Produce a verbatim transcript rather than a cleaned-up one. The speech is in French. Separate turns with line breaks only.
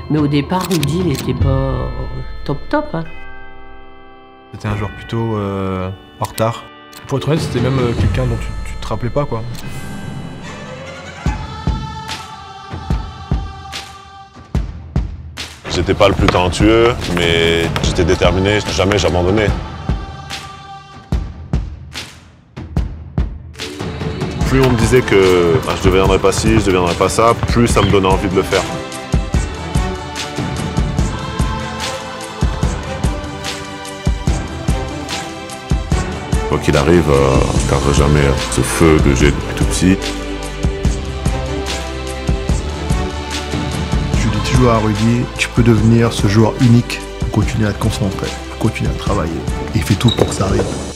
Mais au départ, Rudy, il était pas top top. Hein.
C'était un joueur plutôt euh, en retard. Pour être honnête, c'était même euh, quelqu'un dont tu, tu te rappelais pas, quoi.
J'étais pas le plus talentueux, mais j'étais déterminé, jamais j'abandonnais. Plus on me disait que ben, je ne deviendrais pas ci, je ne deviendrais pas ça, plus ça me donnait envie de le faire. Quoi qu'il arrive, euh, je ne perdrai jamais ce feu que j'ai depuis tout petit.
Je dis toujours à Rudy, tu peux devenir ce joueur unique pour continuer à te concentrer, pour continuer à travailler. Et il fait tout pour que ça arrive.